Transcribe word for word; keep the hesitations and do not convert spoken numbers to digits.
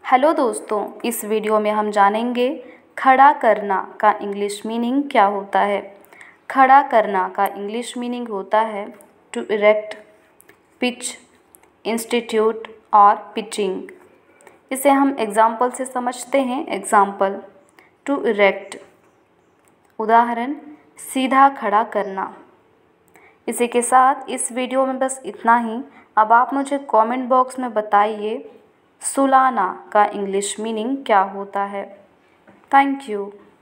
Hello दोस्तों, इस video में हम जानेंगे खड़ा करना का इंग्लिश मीनिंग क्या होता है। खड़ा करना का इंग्लिश मीनिंग होता है टू इरेक्ट, पिच, इंस्टीट्यूट और पिचिंग। इसे हम एग्जाम्पल से समझते हैं। एग्जाम्पल, टू इरेक्ट, उदाहरण सीधा खड़ा करना। इसी के साथ इस वीडियो में बस इतना ही। अब आप मुझे कमेंट बॉक्स में बताइए सुलाना का इंग्लिश मीनिंग क्या होता है। Thank you.